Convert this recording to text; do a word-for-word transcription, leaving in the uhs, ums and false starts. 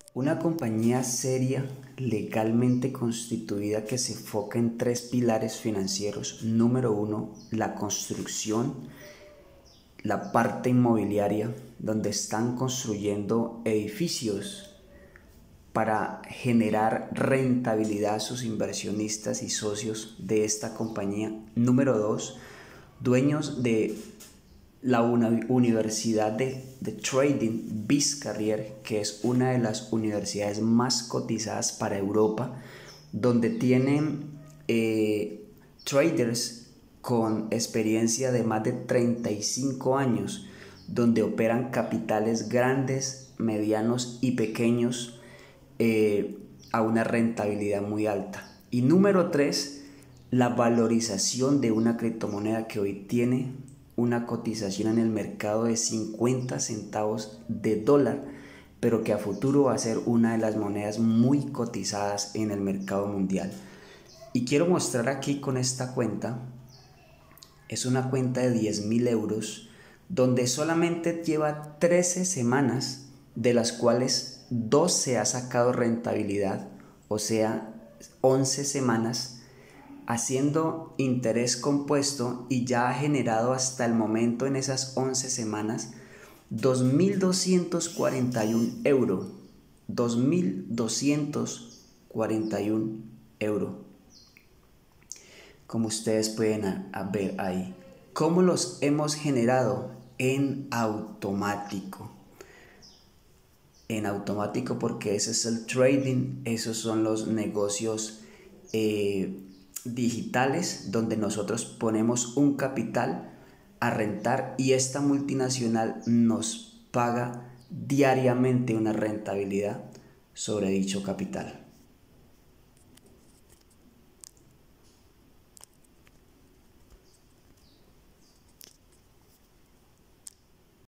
Una compañía seria, legalmente constituida que se enfoca en tres pilares financieros. Número uno, la construcción, la parte inmobiliaria, donde están construyendo edificios para generar rentabilidad a sus inversionistas y socios de esta compañía. Número dos, dueños de la Universidad de, de Trading BizCarrier, que es una de las universidades más cotizadas para Europa, donde tienen eh, traders con experiencia de más de treinta y cinco años, donde operan capitales grandes, medianos y pequeños eh, a una rentabilidad muy alta. Y número tres, la valorización de una criptomoneda que hoy tiene una cotización en el mercado de cincuenta centavos de dólar, pero que a futuro va a ser una de las monedas muy cotizadas en el mercado mundial. Y quiero mostrar aquí con esta cuenta, es una cuenta de diez mil euros, donde solamente lleva trece semanas, de las cuales dos se ha sacado rentabilidad, o sea, once semanas, haciendo interés compuesto, y ya ha generado hasta el momento en esas once semanas dos mil doscientos cuarenta y uno euros. dos mil doscientos cuarenta y uno euros. Como ustedes pueden a, a ver ahí. ¿Cómo los hemos generado? En automático. En automático, porque ese es el trading, esos son los negocios eh, digitales, donde nosotros ponemos un capital a rentar y esta multinacional nos paga diariamente una rentabilidad sobre dicho capital.